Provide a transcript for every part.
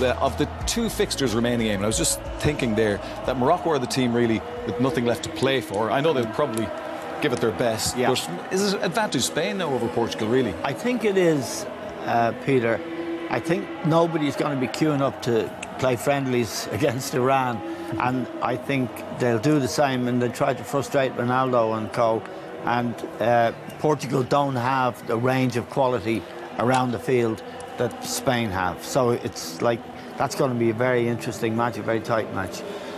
of the two fixtures remaining, Eamon, I was just thinking there that Morocco are the team really with nothing left to play for. I know they'll probably give it their best, but is it advantage Spain now over Portugal, really? I think it is, Peter. I think nobody's going to be queuing up to play friendlies against Iran, and I think they'll do the same, and they'll try to frustrate Ronaldo and co. And Portugal don't have the range of quality around the field that Spain have. So it's like, that's going to be a very interesting match, a very tight match.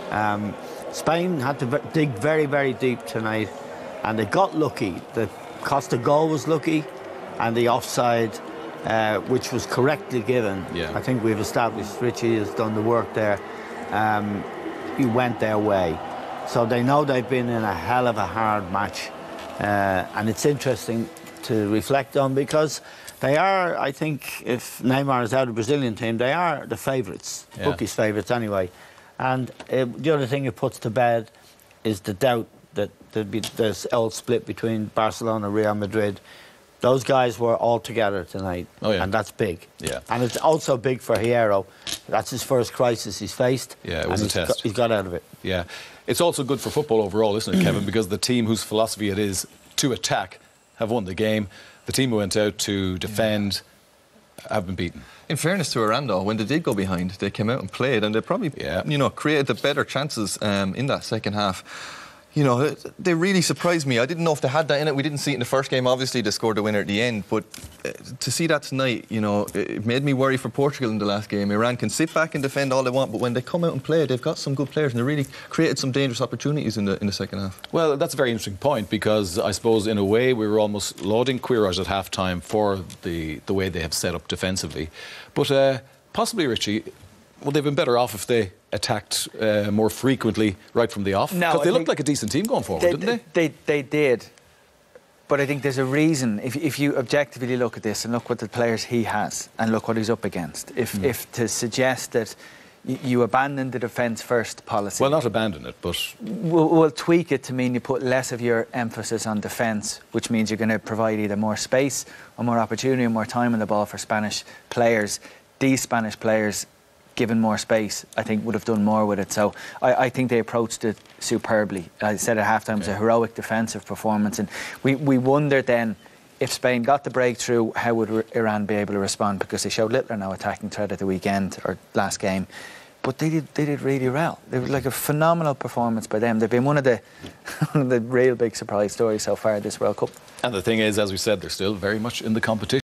Spain had to dig very, very deep tonight, and they got lucky. The Costa goal was lucky, and the offside, which was correctly given. I think we've established Richie has done the work there. He went their way. So they know they've been in a hell of a hard match. And it's interesting to reflect on, because they are, I think, if Neymar is out of the Brazilian team, they are the favourites, bookies' favourites anyway. And the other thing it puts to bed is the doubt that there'd be this old split between Barcelona and Real Madrid. Those guys were all together tonight, and that's big. And it's also big for Hierro. That's his first crisis he's faced. It was a test. He's got out of it. It's also good for football overall, isn't it, Kevin? Because the team whose philosophy it is to attack have won the game. The team who went out to defend have been beaten. In fairness to Iran, though, when they did go behind, they came out and played, and they probably, you know, created the better chances in that second half. You know, they really surprised me. I didn't know if they had that in it. We didn't see it in the first game. Obviously, they scored the winner at the end. But to see that tonight, you know, it made me worry for Portugal in the last game. Iran can sit back and defend all they want, but when they come out and play, they've got some good players, and they really created some dangerous opportunities in the second half. Well, that's a very interesting point, because I suppose, in a way, we were almost lauding Queiroz at half-time for the way they have set up defensively. But possibly, Richie, would they have been better off if they attacked more frequently right from the off? Because they looked like a decent team going forward, didn't they? They did. But I think there's a reason, if you objectively look at this and look what the players he has and look what he's up against, if to suggest that you abandon the defence-first policy... Well, not abandon it, but... We'll tweak it to mean you put less of your emphasis on defence, which means you're going to provide either more space or more opportunity or more time on the ball for Spanish players. These Spanish players, given more space, I think would have done more with it. So I think they approached it superbly. I said at half-time it was a heroic defensive performance, and we wondered then, if Spain got the breakthrough, how would Iran be able to respond, because they showed little or no attacking threat at the weekend or last game. But they did really well. It was like a phenomenal performance by them. They've been one of the real big surprise stories so far this World Cup. And the thing is, as we said, they're still very much in the competition.